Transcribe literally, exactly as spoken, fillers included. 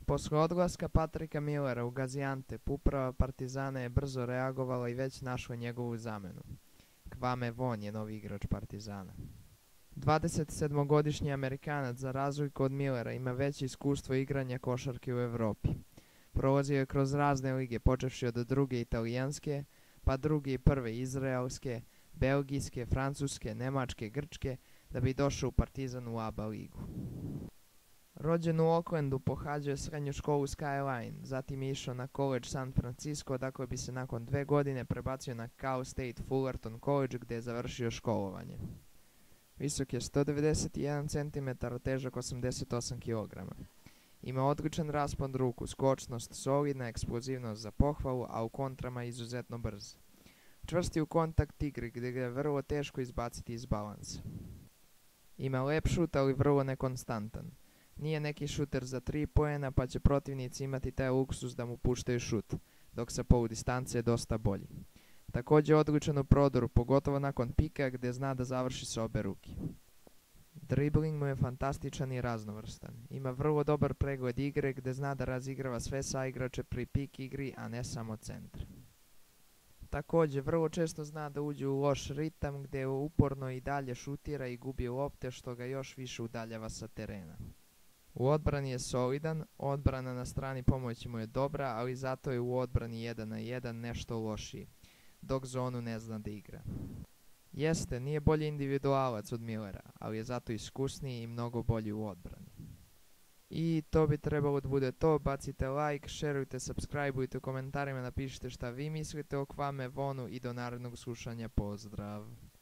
Posle odlaska Patrika Millera u Gaziantep, uprava Partizana je brzo reagovala i već našla njegovu zamenu. Kwame Von je novi igrač Partizana. dvadesetsedmogodišnji Amerikanac, za razliku od Millera, ima veće iskustvo igranja košarke u Evropi. Prolazio je kroz razne lige, počevši od druge italijanske, pa druge i prve izraelske, belgijske, francuske, nemačke, grčke, da bi došao u Partizan u A B A ligu. Rođen u Oaklandu, pohađao je srednju školu Skyline, zatim je išao na College San Francisco, dakle bi se nakon dve godine prebacio na Cal State Fullerton College gdje je završio školovanje. Visok je sto devedeset jedan centimetar, težak osamdeset osam kilograma. Ima odličan raspon ruku, skočnost, solidna eksplozivnost za pohvalu, a u kontrama izuzetno brz. Čvrsti u kontakt igri gdje ga je vrlo teško izbaciti iz balansa. Ima lep šut, ali vrlo nekonstantan. Nije neki šuter za tri poena, pa će protivnici imati taj luksus da mu puštaju šut, dok sa poludistance je dosta bolji. Također je odličan u prodoru, pogotovo nakon pika gdje zna da završi s obe ruke. Dribling mu je fantastičan i raznovrstan. Ima vrlo dobar pregled igre gdje zna da razigrava sve saigrače pri pik igri, a ne samo centre. Također, vrlo često zna da uđe u loš ritam gdje uporno i dalje šutira i gubi lopte, što ga još više udaljava sa terena. U odbrani je solidan, odbrana na strani pomoći mu je dobra, ali zato je u odbrani jedan na jedan nešto lošiji, dok zonu ne zna da igra. Jeste, nije bolji individualac od Millera, ali je zato iskusniji i mnogo bolji u odbrani. I to bi trebalo da bude to. Bacite like, šerujte, subscribeujte, u komentarima napišite šta vi mislite o Kwame Vonu i do narednog slušanja. Pozdrav!